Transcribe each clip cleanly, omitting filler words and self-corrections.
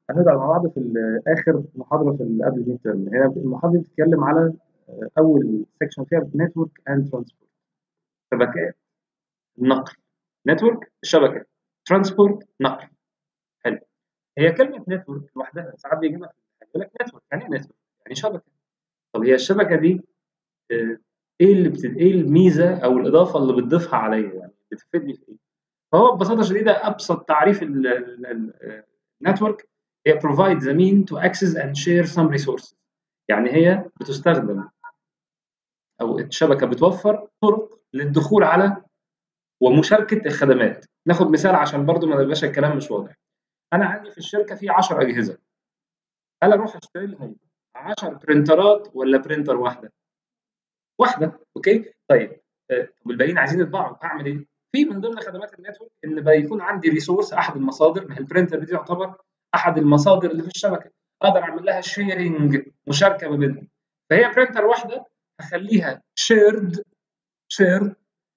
هنرجع مع بعض في آخر محاضرة قبل الميد ترم. هنا المحاضرة بتتكلم على أول سيكشن فيها نتورك أند ترانسبورت، شبكات، نقل. نتورك الشبكة، ترانسبورت نقل. حلو. هي كلمة نتورك لوحدها ساعات بيجيبها في الامتحان يقول لك نتورك، يعني إيه نتورك؟ يعني شبكة. طب هي الشبكة دي إيه الميزة أو الإضافة اللي بتضيفها عليا؟ يعني بتفيدني في إيه؟ فهو ببساطة شديدة أبسط تعريف النتورك هي provide the mean to access and share some resources. يعني هي بتستخدم أو الشبكة بتوفر طرق للدخول على ومشاركة الخدمات. ناخد مثال عشان برضو ما يبقاش الكلام مش واضح. أنا عندي في الشركة في 10 أجهزة، هل أروح أشتري لهم 10 برنترات ولا برنتر واحدة؟ واحدة، أوكي؟ طيب طب الباقيين عايزين يطبعوا، أعمل إيه؟ في من ضمن خدمات النتورك إن بيكون عندي ريسورس، أحد المصادر، ما هي البرنتر دي يعتبر أحد المصادر اللي في الشبكة، أقدر أعمل لها شيرنج، مشاركة ما بينهم. فهي برنتر واحدة هخليها شيرد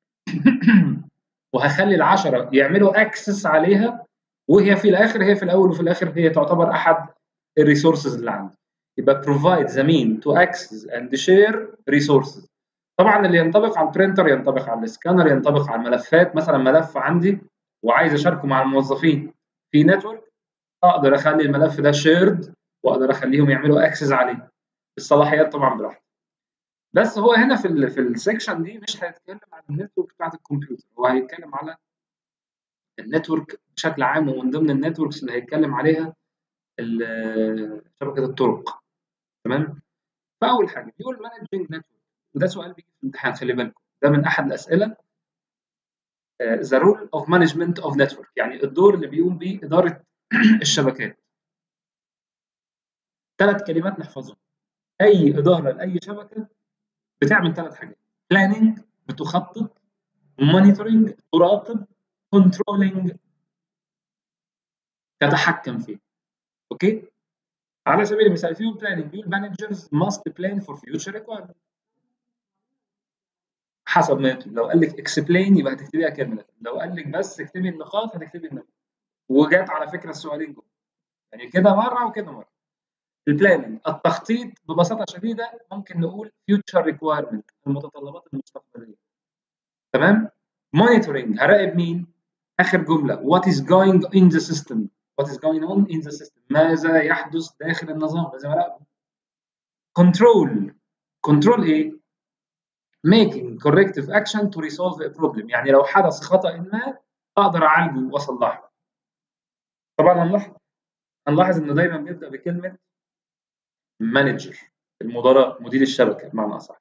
وهخلي العشرة يعملوا اكسس عليها، وهي في الاخر، هي في الاول وفي الاخر هي تعتبر احد الريسورسز اللي عندي. يبقى provide the mean to access and share resources. طبعا اللي ينطبق على البرينتر ينطبق على السكانر، ينطبق على الملفات. مثلا ملف عندي وعايز اشاركه مع الموظفين في نتورك، اقدر اخلي الملف ده شيرد واقدر اخليهم يعملوا اكسس عليه. الصلاحيات طبعا براحتي. بس هو هنا في السكشن دي مش هيتكلم عن النتورك بتاعت الكمبيوتر، هو هيتكلم على النتورك بشكل عام، ومن ضمن النتوركس اللي هيتكلم عليها شبكه الطرق. تمام. فاول حاجه بيقول مانجنج نتورك، وده سؤال بيجي في الامتحان، خلي بالكم ده من احد الاسئله. ذا رول اوف مانجمنت اوف نتورك، يعني الدور اللي بيقوم بيه اداره الشبكات. 3 كلمات نحفظهم. اي اداره لاي شبكه بتعمل 3 حاجات: بلاننج بتخطط، مونيتورنج تراقب، كنترولنج تتحكم فيه. اوكي. على سبيل المثال في بلاننج بيقول managers must plan for future requirements. حسب ما يطلب، لو قال لك explain يبقى هتكتبيها كامله، لو قال لك بس اكتبي النقاط هتكتبي النقاط. وجات على فكره السؤالين دول، يعني كده مره وكده مره. البلاننج التخطيط، ببساطه شديده ممكن نقول future requirement، المتطلبات المستقبليه. تمام. مونيتورنج هراقب مين؟ اخر جمله what is going in the system. what is going on in the system، ماذا يحدث داخل النظام، لازم اراقبه. كنترول ايه؟ making corrective action to resolve a problem، يعني لو حدث خطأ ما اقدر اعالجه واصلحه. طبعا هنلاحظ انه دايما بيبدا بكلمه مانجر، مدير الشبكه بمعنى اصح.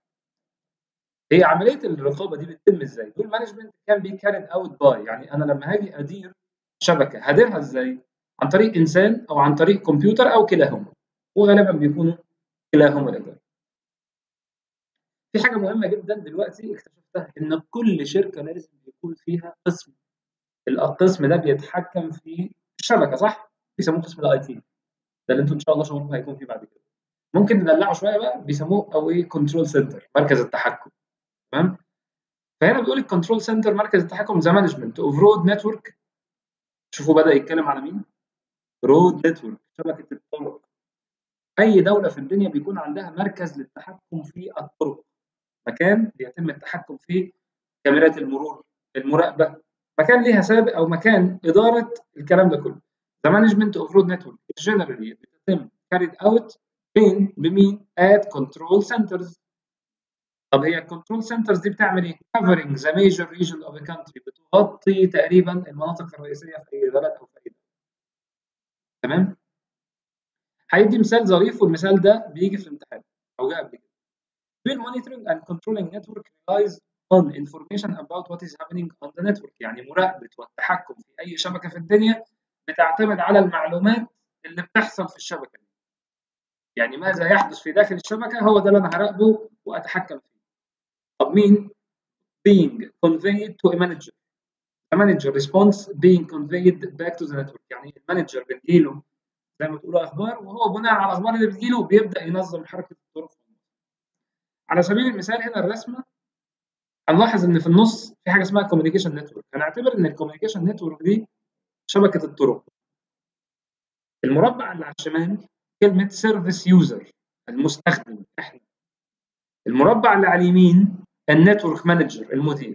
هي عمليه الرقابه دي بتتم ازاي؟ دول مانجمنت كان بي كارد اوت باي، يعني انا لما هاجي ادير شبكه هديرها ازاي؟ عن طريق انسان او عن طريق كمبيوتر او كلاهما، وغالبا بيكونوا كلاهما الاداره. في حاجه مهمه جدا دلوقتي اكتشفتها، ان كل شركه لازم يكون فيها قسم. القسم ده بيتحكم في الشبكه، صح؟ بيسموه قسم الاي تي، ده اللي انتم ان شاء الله شغلكم هيكون فيه بعد كده. ممكن ندلعه شويه بقى، بيسموه او ايه كنترول سنتر، مركز التحكم. تمام. فهنا بيقول الكنترول سنتر مركز التحكم ذا مانجمنت اوف رود نتورك. شوفوا بدا يتكلم على مين؟ رود نتورك، شبكه الطرق. اي دوله في الدنيا بيكون عندها مركز للتحكم في الطرق، مكان بيتم التحكم فيه، كاميرات المرور، المراقبه، مكان ليها سابق او مكان اداره الكلام ده كله. The management of road network generally بتتم carried out بمين؟ at control centers. طب هي الكنترول سنترز دي بتعمل ايه؟ covering the major region of a country، بتغطي تقريبا المناطق الرئيسيه في اي بلد او في اي دولة. تمام؟ هيدي مثال ظريف، والمثال ده بيجي في الامتحان او جه قبل كده. Where monitoring and controlling network relies on information about what is happening on the network، يعني مراقبة والتحكم في أي شبكة في الدنيا بتعتمد على المعلومات اللي بتحصل في الشبكة دي. يعني ماذا يحدث في داخل الشبكة هو ده اللي أنا هراقبه وأتحكم فيه. طب مين؟ being conveyed to a manager. The manager response being conveyed back to the network، يعني المانجر بتجيله زي ما تقولوا أخبار، وهو بناء على الأخبار اللي بتجيله بيبدأ ينظم حركة الطرق. على سبيل المثال هنا الرسمة، هنلاحظ ان في النص في حاجه اسمها كوميونيكيشن نتورك. هنعتبر ان الكوميونيكيشن نتورك دي شبكه الطرق. المربع اللي على الشمال كلمة سيرفيس يوزر، المستخدم احنا. المربع اللي على اليمين النتورك مانجر، المدير.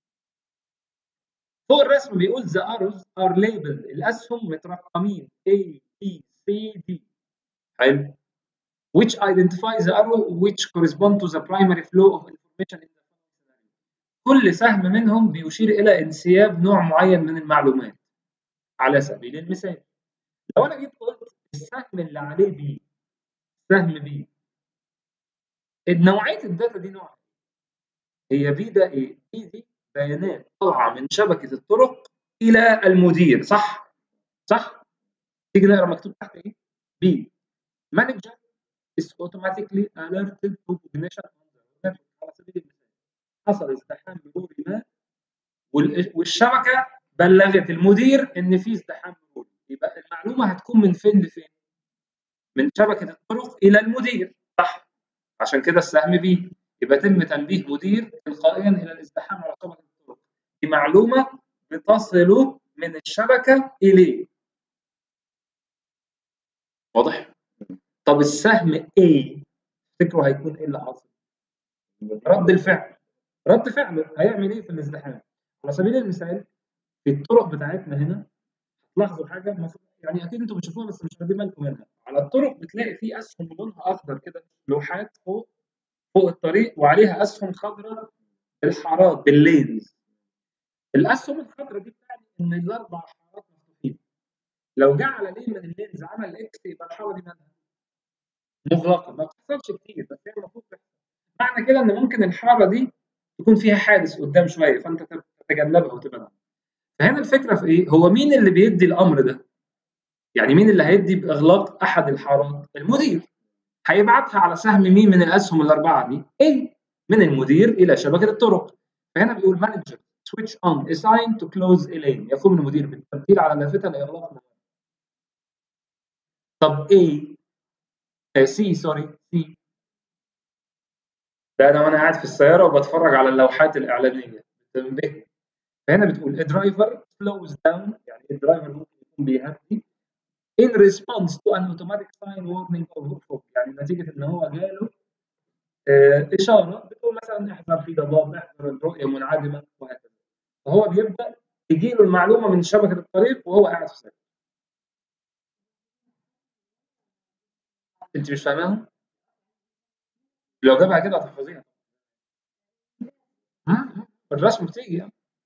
فوق الرسم بيقول the arrows are labeled، الاسهم مترقمين A B C D. حلو. which identify the arrow which correspond to the primary flow of information in the scenario. كل سهم منهم بيشير الى انسياب نوع معين من المعلومات. على سبيل المثال لو انا جيت قلت السهم اللي عليه بي، سهم بي، نوعيه الداتا دي نوع هي بي ده ايه؟ بي دي بيانات طالعه من شبكه الطرق الى المدير، صح؟ صح؟ تيجي نقرا مكتوب تحت ايه؟ بي manager is automatically alerted to ignition on the network. على سبيل المثال حصل ازدحام مروري ما والشبكه بلغت المدير ان في ازدحام مروري، يبقى المعلومه هتكون من فين لفين؟ من شبكه الطرق الى المدير، صح؟ عشان كده السهم بي يبقى تم تنبيه مدير تلقائيا الى الازدحام على شبكه الطرق. دي معلومه بتصله من الشبكه اليه. واضح؟ طب السهم A تفتكروا هيكون ايه اللي حاصل؟ رد الفعل. رد فعله هيعمل ايه في الازدحام؟ على سبيل المثال في الطرق بتاعتنا هنا تلاحظوا حاجه يعني اكيد انتم بتشوفوها بس مش واخدين بالكم منها. على الطرق بتلاقي في اسهم لونها اخضر كده، لوحات فوق الطريق وعليها اسهم خضراء بالحارات باللينز. الاسهم الخضراء دي بتعني ان الاربع حارات مفتوحين. لو جه على لين من اللينز عمل اكس يبقى الحاره دي مالها؟ مغلقه. ما بتحصلش كتير بس هي المفروض تحصل. معنى كده ان ممكن الحاره دي يكون فيها حادث قدام شويه فانت تتجنبها وتبعدها. فهنا الفكره في ايه؟ هو مين اللي بيدي الامر ده؟ يعني مين اللي هيدي باغلاق احد الحارات؟ المدير. هيبعتها على سهم مين من الاسهم الاربعه دي؟ ايه؟ من المدير الى شبكه الطرق. فهنا بيقول مانجر switch on a sign to close a lane، يقوم المدير بالتمثيل على لافته لاغلاق مكان. طب ايه؟ سي سوري سي ده انا وانا قاعد في السياره وبتفرج على اللوحات الاعلانيه تنبه. فهنا بتقول a driver slows down، يعني الدرايفر ممكن يكون بيهدي in response to an automatic sign warning of fog، يعني نتيجه ان هو جاله اشاره بتقول مثلا احذر في ضباب، احذر الرؤيه منعدمه وهكذا. فهو بيبدا تجي له المعلومه من شبكه الطريق وهو قاعد في السياره. انت مش فاهماها؟ لو جابها كده هتحفظيها. الرسم بتيجي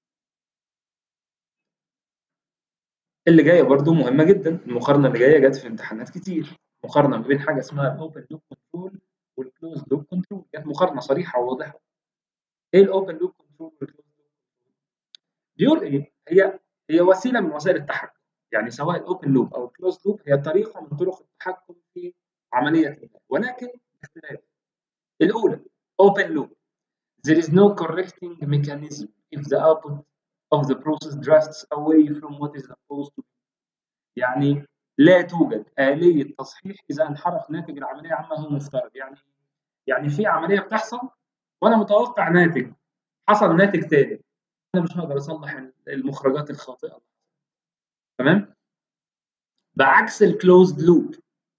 اللي جايه برضو مهمه جدا. المقارنه اللي جايه جت في امتحانات كتير، مقارنه ما بين حاجه اسمها الاوبن لوب كنترول والكلوز لوب كنترول. كانت مقارنه صريحه وواضحه. ايه الاوبن لوب كنترول والكلوز لوب كنترول؟ بيقول ايه؟ هي وسيله من وسائل التحكم. يعني سواء الاوبن لوب او الكلوز لوب هي طريقه من طرق التحكم في عمليه ما، ولكن اختلاف. الاولى open loop there is no correcting mechanism if the output of the process drifts away from what is supposed to be. يعني لا توجد آلية تصحيح إذا انحرف ناتج العملية عما هو مفترض. يعني في عملية بتحصل وأنا متوقع ناتج، حصل ناتج تاني، أنا مش هقدر أصلح المخرجات الخاطئة. تمام؟ بعكس الكلوزد لوب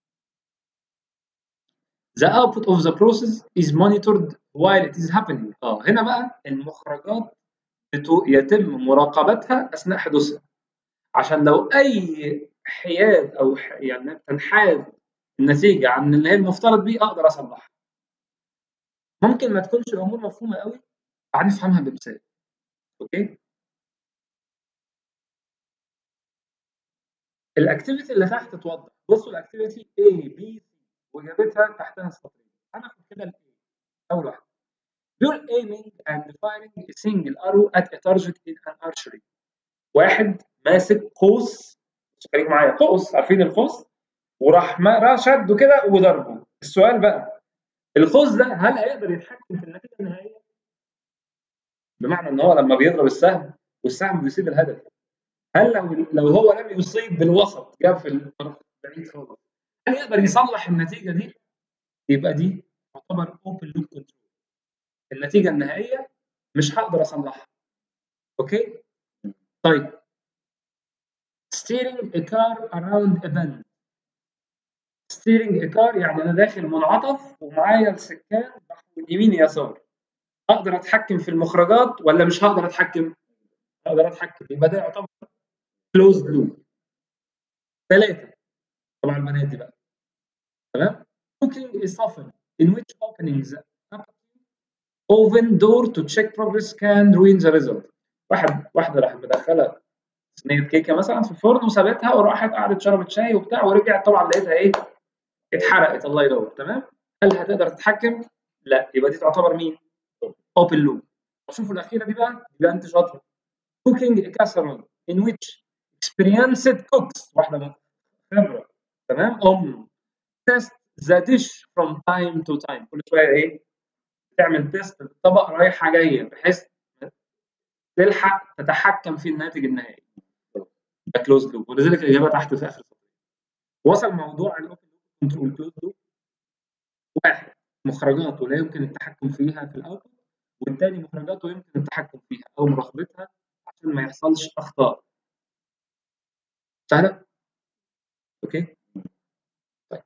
the output of the process is monitored while it is happening. هنا بقى المخرجات يتم مراقبتها أثناء حدوثها، عشان لو أي حياد أو يعني تنحاز النتيجة عن اللي هي المفترض بيه أقدر أصلحها. ممكن ما تكونش الأمور مفهومة قوي، تعال نفهمها بمثال. أوكي؟ الأكتيفيتي اللي تحت توضح. بصوا الأكتيفيتي A B C وجابتها تحتها سطرين. هناخد كده ال A أول واحدة. بيقول aiming and firing a single arrow at a target in an archery. واحد ماسك قوس، خليك معايا، قوس، عارفين القوس؟ وراح شده كده وضربه. السؤال بقى القوس ده هل هيقدر يتحكم في النتيجه النهائيه؟ بمعنى ان هو لما بيضرب السهم والسهم بيصيب الهدف، هل لو هو لم يصيب بالوسط جاب في الطرف بعيد خالص، هل يقدر يصلح النتيجه دي؟ يبقى دي تعتبر اوبن لوب كنترول. النتيجه النهائيه مش هقدر اصلحها. اوكي؟ طيب steering a car around a bend، ستيرنج كار يعني انا داخل منعطف ومعايا السكان بحول يمين يسار. اقدر اتحكم في المخرجات ولا مش هقدر اتحكم؟ اقدر اتحكم، يبقى ده يعتبر كلوزد لوب. 3 طبعا البنات دي بقى، تمام. Cooking is often in which openings open door to check progress can ruin the result. واحده راح مدخله صينيه كيكه مثلا في الفرن وسابتها وراحت قعدت شربت شاي وبتاع ورجعت طبعا لقيتها ايه؟ اتحرقت. الله ينور. تمام. هل هتقدر تتحكم؟ لا. يبقى دي تعتبر مين؟ اوبن لوب. شوفوا الاخيره دي بقى، يبقى انت شاطر. cooking a casserole in which experienced cooks، واحده خبره، تمام، test the dish from time to time. كل شويه ايه؟ تعمل تيست للطبق رايحه جايه بحيث تلحق تتحكم في الناتج النهائي. ده كلوز لوب، ولذلك الاجابه تحت في اخر السطر. وصل موضوع الاوبن لوب كنترول كلوز لوب. واحد، مخرجاته لا يمكن التحكم فيها في الاوتبوت، والثاني مخرجاته يمكن التحكم فيها او مراقبتها عشان ما يحصلش اخطاء. سهله؟ اوكي؟ طيب.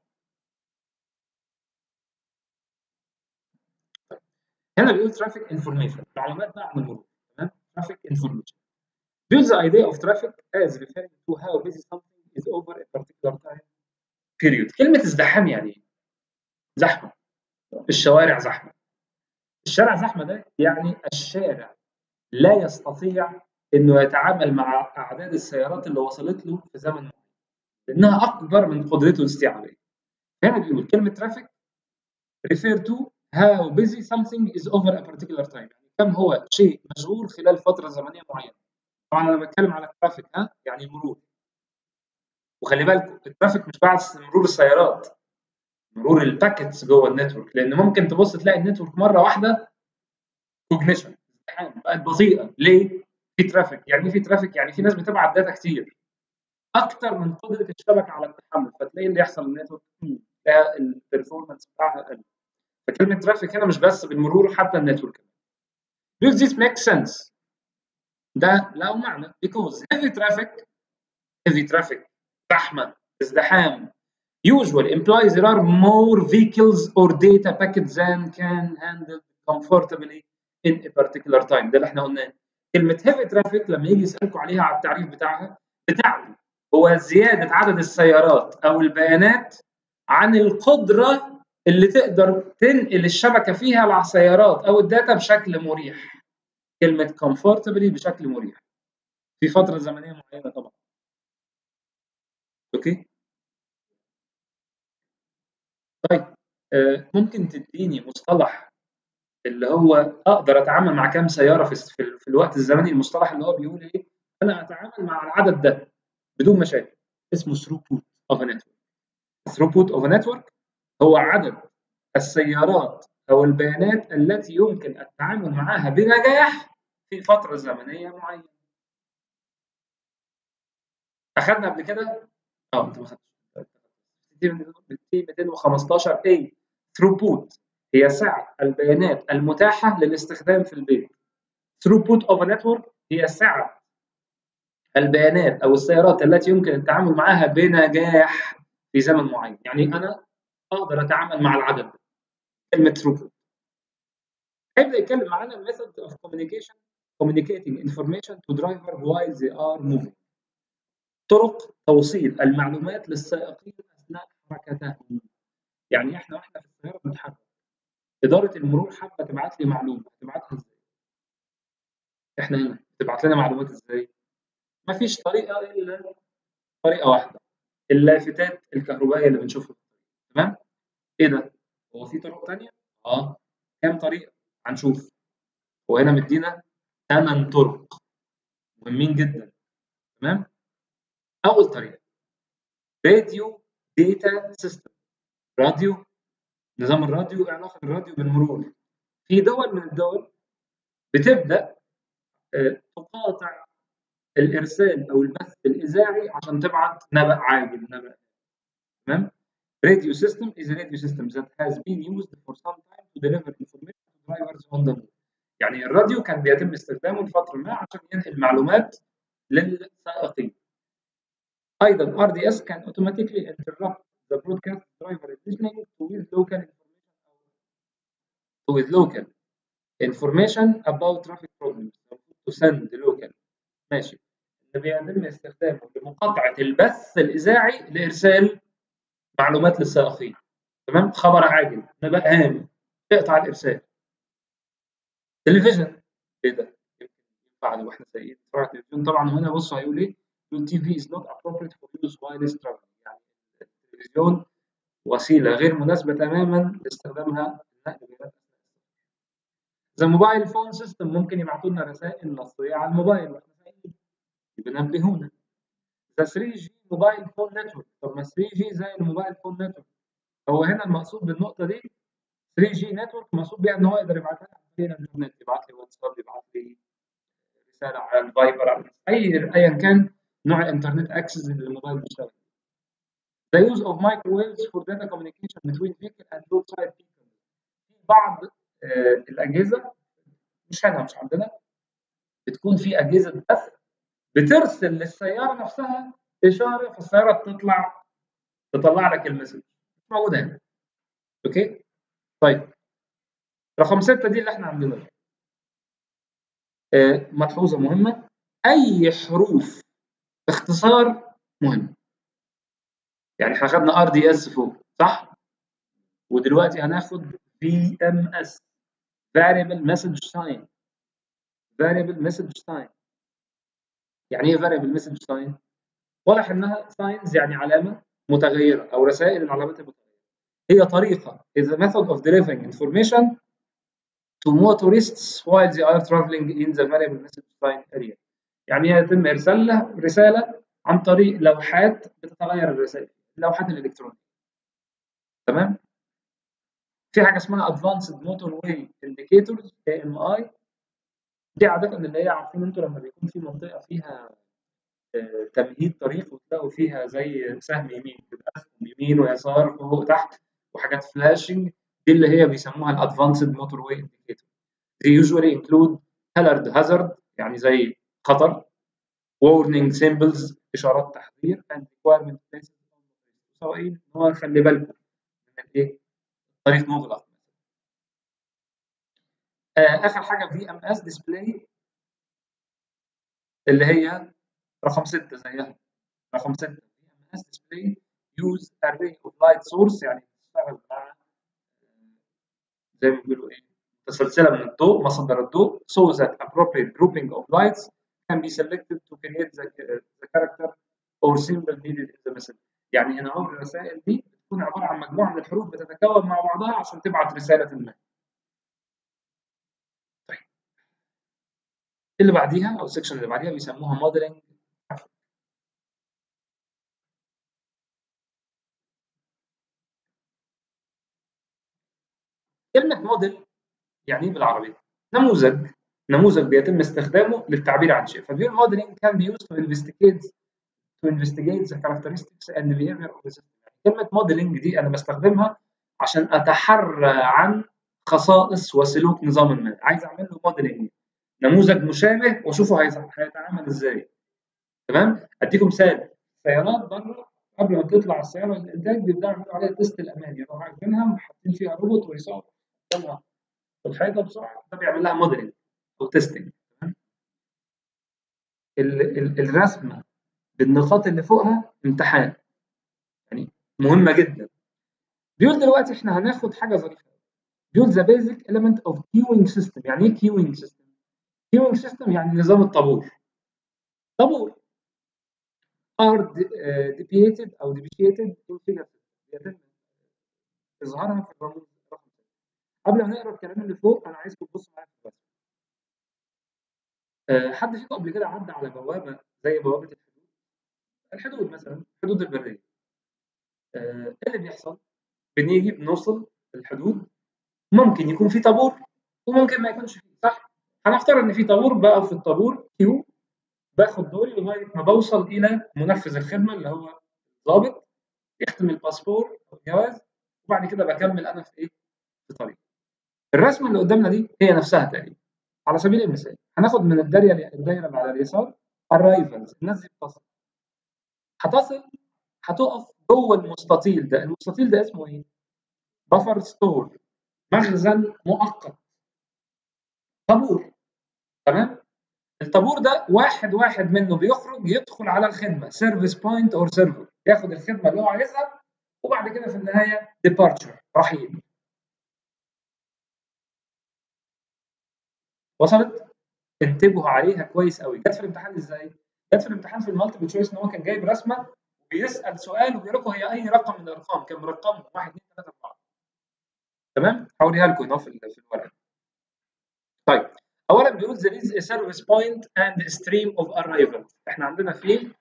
هنا بيقول traffic information، معلومات بقى عن المرور. تمام؟ traffic information. Use the idea of traffic as referring to how busy something is over a particular time period. كلمة ازدحام يعني ايه؟ زحمة. الشوارع زحمة. الشارع زحمة ده يعني الشارع لا يستطيع انه يتعامل مع اعداد السيارات اللي وصلت له في زمن معين، لانها اكبر من قدرته الاستيعابية. هنا بيقول كلمة traffic refer to how busy something is over a particular time، يعني كم هو شيء مشغول خلال فترة زمنية معينة. طبعا انا بتكلم على الترافيك، يعني المرور. وخلي بالكم الترافيك مش بس مرور السيارات، مرور الباكيتس جوه النتورك، لان ممكن تبص تلاقي النتورك مره واحده كوجنيشن بقت بطيئه. ليه؟ في ترافيك. يعني ايه في ترافيك؟ يعني في ناس بتبعت داتا كتير اكتر من قدره الشبكه على التحمل، فتلاقي اللي يحصل النتورك تلاقي البرفورمانس بتاعها قل. فكلمه ترافيك هنا مش بس بالمرور، حتى النتورك. Does this make sense؟ ده له معنى because heavy traffic زحمه ازدحام usually implies there are more vehicles or data packets than can handle comfortably in a particular time. ده اللي احنا قلناه. كلمة heavy traffic لما يجي يسألكوا عليها على التعريف بتاعها بتعني هو زيادة عدد السيارات أو البيانات عن القدرة اللي تقدر تنقل الشبكة فيها على السيارات أو الداتا بشكل مريح. كلمة comfortably بشكل مريح في فترة زمنية معينة طبعا. اوكي؟ طيب ممكن تديني مصطلح اللي هو اقدر اتعامل مع كام سياره في الوقت الزمني؟ المصطلح اللي هو بيقول ايه؟ انا اتعامل مع العدد ده بدون مشاكل. اسمه throughput of a network. throughput of a network هو عدد السيارات او البيانات التي يمكن التعامل معها بنجاح في فتره زمنيه معينه. اخذنا قبل كده انت ما خدتش 215 اي throughput هي سعة البيانات المتاحة للاستخدام في البيت. throughput of a network هي سعة البيانات أو السيارات التي يمكن التعامل معها بنجاح في زمن معين. يعني أنا أقدر أتعامل مع العدد ده. كلمة throughput. هيبدأ يتكلم معانا method of communicating information to driver while they are moving. طرق توصيل المعلومات للسائقين أثناء حركتهم. يعني إحنا وإحنا في السيارة بنتحرك، إدارة المرور حابة تبعت لي معلومة، تبعتها إزاي؟ إحنا هنا تبعت لنا معلومات إزاي؟ مفيش طريقة إلا طريقة واحدة، اللافتات الكهربائية اللي بنشوفها. تمام؟ إيه ده؟ هو في طرق تانية؟ كام طريقة؟ هنشوف. هو هنا مدينا 8 طرق مهمين جدا. تمام؟ أول طريقة راديو داتا سيستم. راديو، نظام الراديو، إيه علاقة الراديو بالمرور؟ في دول من الدول بتبدأ تقاطع الإرسال أو البث الإذاعي عشان تبعت نبأ عاجل، نبأ. تمام؟ Radio system is a radio system that has been used for some time to deliver information to drivers on the move. يعني الراديو كان بيتم استخدامه لفترة ما عشان ينقل معلومات للسائقين. أيضا RDS can automatically interrupt the broadcast listening with local information about traffic problems to send local. ماشي. اللي بيتم استخدامه لمقاطعة البث الإذاعي لإرسال معلومات للسائقين. تمام؟ خبر عاجل، نبأ هام، اقطع الإرسال. تلفزيون، إيه ده؟ ينفع واحنا سايقين نتفرج على التلفزيون؟ طبعا هنا بص هيقول إيه؟ يقول TV is not appropriate for use while traveling. يعني التلفزيون وسيلة غير مناسبة تماما لاستخدامها لنقل بيانات. The mobile phone system ممكن يبعتوا لنا رسائل نصية على الموبايل واحنا سايقين بينبهونا. The 3G موبايل فون نتورك. طب ما 3G زي الموبايل فون نتورك. هو هنا المقصود بالنقطة دي 3G نتورك مقصود بيها ان هو يقدر يبعت لنا على الانترنت، يبعت لي واتساب، يبعت لي رسالة على الفايبر، على ايا كان نوع الانترنت اكسس اللي الموبايل بيشتغل. The use of microwaves for data communication between vehicle and roadside vehicle. في بعض الأجهزة مش هنا مش عندنا بتكون في أجهزة بث بترسل للسيارة نفسها إشارة، فالسيارة تطلع لك المسج. مش موجودة هنا. أوكي؟ طيب رقم 6 دي اللي احنا عندنا. ملحوظة مهمة، أي حروف اختصار مهم. يعني احنا خدنا RDS فوق صح؟ ودلوقتي هناخد VMS Variable Message Sign. Variable Message Sign. يعني ايه Variable Message Sign؟ واضح انها signs يعني علامة متغيرة أو رسائل العلامات المتغيرة. هي طريقة is a method of delivering information to motorists while they are traveling in the variable message sign area. يعني يتم إرسال رسالة عن طريق لوحات بتتغير الرسائل، اللوحات الإلكترونية. تمام؟ في حاجة اسمها Advanced Motorway Indicators AMI. دي عادة اللي هي عارفين انتوا لما بيكون في منطقة فيها تمهيد طريق وتلاقوا فيها زي سهم يمين، بيبقى يمين ويسار فوق تحت وحاجات فلاشنج، دي اللي هي بيسموها الادفانسد موتور واي انديكيتور. They usually include colored hazard يعني زي خطر، warning symbols اشارات تحذير، and requirement places سواء ان هو خلي بالكم من ايه؟ الطريق مغلق. اخر حاجه VMS display اللي هي رقم 6 زيها. رقم 6 VMS display use array of light source يعني تشتغل مع زي ما بيقولوا ايه سلسله من الضوء، مصدر الضوء، so that appropriate grouping of lights can be selected to create the character or symbol needed in the message. يعني هنا هو الرسائل دي بتكون عباره عن مجموعه من الحروف بتتكون مع بعضها عشان تبعت رساله ما. طيب اللي بعديها او السكشن اللي بعديها بيسموها موديلنج. كلمه موديل يعني ايه بالعربي؟ نموذج بيتم استخدامه للتعبير عن شيء. فبيقول modeling can be used to investigate the characteristics and behavior of the system. كلمة modeling دي أنا بستخدمها عشان أتحرى عن خصائص وسلوك نظام ما. عايز أعمل له modeling، نموذج مشابه وأشوفه هيتعامل إزاي. تمام؟ أديكم مثال، سيارات بره قبل ما تطلع السيارة للإنتاج بيبدأوا يعملوا عليها تيست الأمان، يروحوا عاجبينها وحاطين فيها روبوت ويسوق يلا الحيطة بسرعة، ده بيعمل لها modeling أو تيستنج. الرسمة بالنقاط اللي فوقها امتحان، يعني مهمة جدا. بيقول دلوقتي احنا هناخد حاجة ظريفة. بيقول the basic element of queuing system. يعني ايه queuing system؟ queuing system يعني نظام الطابور. طابور are depiated أو depiated in figure. يتم إظهارها في الرموز. قبل ما نقرا الكلام اللي فوق أنا عايزكم تبصوا معايا في الرسم. حد فيكم قبل كده عدى على بوابة زي بوابة الحدود مثلا، الحدود البرية. ايه اللي بيحصل؟ بنيجي بنوصل الحدود، ممكن يكون في طابور وممكن ما يكونش فيه، صح؟ هنفترض ان في طابور، بقى في الطابور كيو، باخد دوري لغايه ما بوصل الى منفذ الخدمه اللي هو الضابط، يختم الباسبور او الجواز، وبعد كده بكمل انا في ايه؟ في طريق. الرسمه اللي قدامنا دي هي نفسها تقريبا. على سبيل المثال هناخد من الدايره اللي على اليسار الرايفلز، الناس دي بتصل، هتصل، هتقف جوه المستطيل ده، المستطيل ده اسمه ايه؟ بفر ستور، مخزن مؤقت، طابور. تمام؟ الطابور ده واحد واحد منه بيخرج يدخل على الخدمه سيرفيس بوينت اور سيرفر، ياخد الخدمه اللي هو عايزها، وبعد كده في النهايه ديبارتشر، رحيل. وصلت؟ انتبهوا عليها كويس قوي. جت في الامتحان ازاي؟ جت في الامتحان في المالتيبل تشويس ان هو كان جايب رسمه وبيسال سؤال وبيقول لكم هي اي رقم من الارقام، كان مرقمهم 1 2 3 4. تمام؟ هوريها لكم هنا في الورقه. طيب اولا بيقول there is a service point and a stream of arrival. احنا عندنا في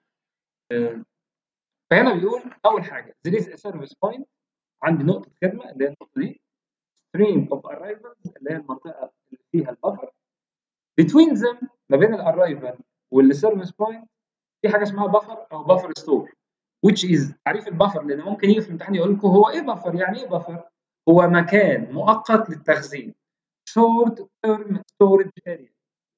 فهنا بيقول اول حاجه there is a service point، عندي نقطه خدمه اللي هي النقطه دي، stream of arrivals اللي هي المنطقه اللي فيها البفر، between them ما بين الاررايفل والسيرفيس بوينت في حاجه اسمها بفر او بفر ستور، which is تعريف البفر، لان ممكن يجي في الامتحان يقول لكم هو ايه بفر؟ يعني ايه بفر؟ هو مكان مؤقت للتخزين، short term storage area.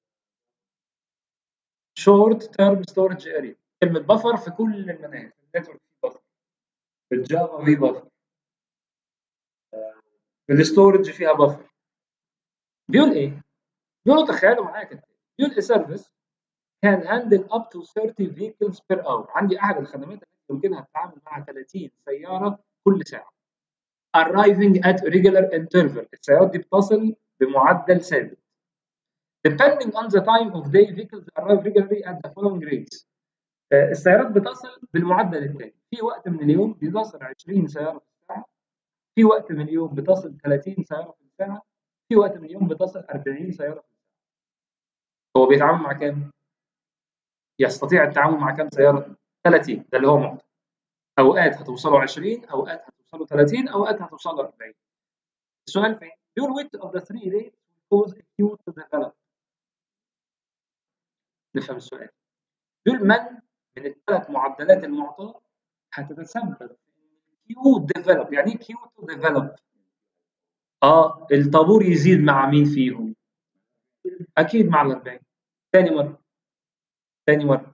short term storage area. كلمه بفر في كل المناهج، في النتورك في بفر، في الجافا في بفر، في الستورج فيها بفر. بيقول ايه؟ بيقولوا تخيلوا معايا كده، بيقول a service can handle up to 30 vehicles per hour. عندي احد الخدمات التي يمكنها التعامل مع 30 سياره كل ساعه. arriving at regular interval. السيارات دي بتصل بمعدل ثابت. depending on the time of day vehicles arrive regularly at the following rates. السيارات بتصل بالمعدل التالي. في وقت من اليوم بتصل 20 سياره في الساعه، في وقت من اليوم بتصل 30 سياره في الساعه، في وقت من اليوم بتصل 40 سياره في الساعه. هو بيتعامل مع كام؟ يستطيع التعامل مع كام سياره؟ 30، ده اللي هو معطى. اوقات هتوصلوا 20، اوقات هتوصلوا 30، اوقات هتوصلوا 40. السؤال فين؟ بيقول which of the three rates cause a queue to develop. نفهم السؤال. بيقول من الثلاث معدلات المعطاه هتتسبب في كيو ديفلوب. يعني ايه كيو تو ديفلوب؟ الطابور يزيد مع مين فيهم؟ اكيد مع ال 40. ثاني مره.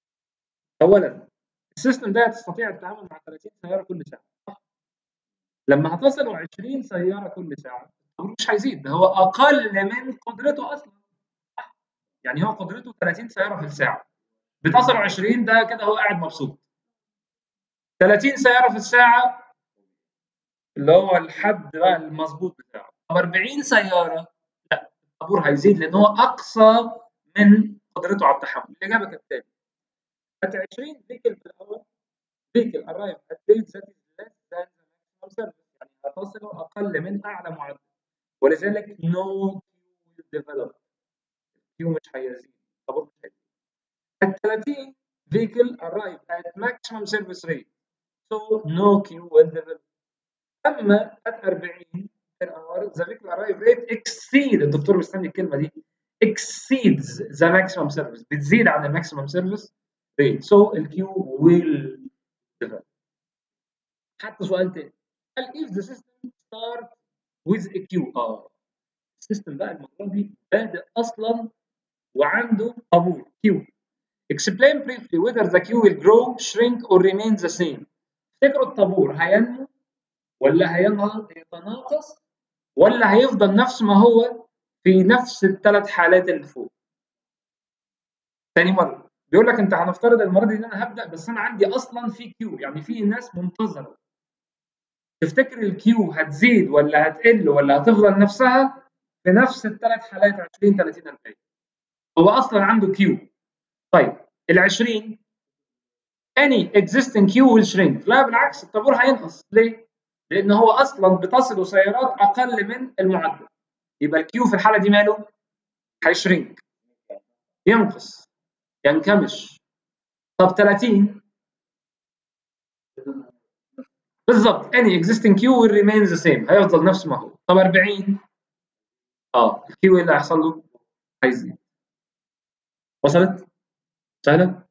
اولا السيستم ده هتستطيع التعامل مع 30 سياره كل ساعه، صح؟ لما هتصلوا 20 سياره كل ساعه الطابور مش هيزيد، ده هو اقل من قدرته اصلا. يعني هو قدرته 30 سياره في الساعه، بتصل 20، ده كده هو قاعد مبسوط. 30 سياره في الساعه اللي هو الحد بقى المظبوط بتاعه. طب 40 سياره، لا، الطابور هيزيد لان هو اقصى من قدرته على التحمل. الاجابه كالتالي: at 20 vehicle per hour vehicle arrive at rate that is less than the maximum service. يعني هتصل اقل من اعلى معدل، ولذلك no queue will develop. الكيو مش هيزيد، الطابور مش هيزيد. at 30 vehicle arrive at maximum service rate, so no queue will develop. اما at 40 per hour the vehicle arrive rate exceed، الدكتور مستني الكلمه دي، exceeds the maximum service، بتزيد عن الماكسيمم سيرفيس rate، so الكيو will develop. حتى سؤال تاني قال if the system start with a queue. السيستم بقى المره دي بادئ اصلا وعنده طابور queue. explain briefly whether the queue will grow, shrink or remain the same. تفتكروا الطابور هينمو ولا هيتناقص ولا هيفضل نفس ما هو في نفس الثلاث حالات اللي فوق؟ تاني مره بيقول لك انت هنفترض المره دي ان انا هبدا، بس انا عندي اصلا في كيو، يعني في ناس منتظره. تفتكر الكيو هتزيد ولا هتقل ولا هتفضل نفسها في نفس الثلاث حالات 20 30 40؟ هو اصلا عنده كيو. طيب ال 20 any existing queue will shrink. لا بالعكس، الطابور هينقص. ليه؟ لان هو اصلا بتصل سيارات اقل من المعدل، يبقى الكيو في الحاله دي ماله؟ هيشرينك، ينقص، ينكمش. طب 30 بالظبط any existing queue will remain the same، هيفضل نفس ما هو. طب 40 الكيو اللي هيحصل له هيزيد. وصلت؟ سهله؟